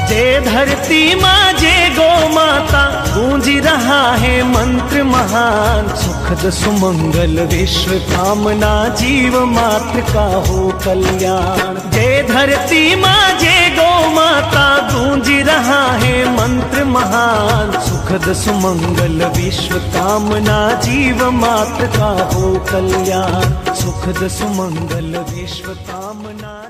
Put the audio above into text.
जय धरती माँ जय गो माता, गूंज रहा है मंत्र महान। सुखद सुमंगल विश्व कामना, जीव मात्र का हो कल्याण। जय धरती माँ जय गो माता, गूंज रहा है मंत्र महान। सुखद सुमंगल विश्व कामना, जीव मात्र का हो कल्याण। सुखद सुमंगल विश्व कामना।